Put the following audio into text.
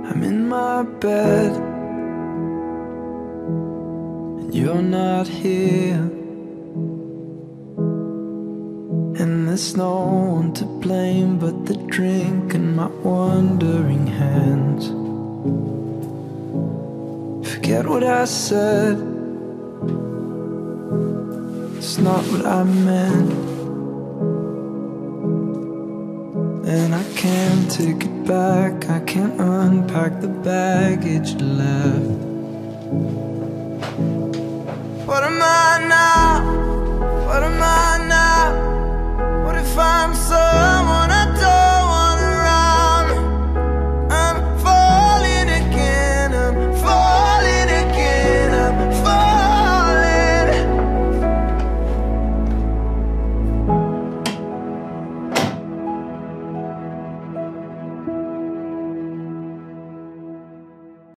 I'm in my bed and you're not here, and there's no one to blame but the drink and my wandering hands. Forget what I said, it's not what I meant, and I can't take it back. I can't unpack the baggage left. What am I now?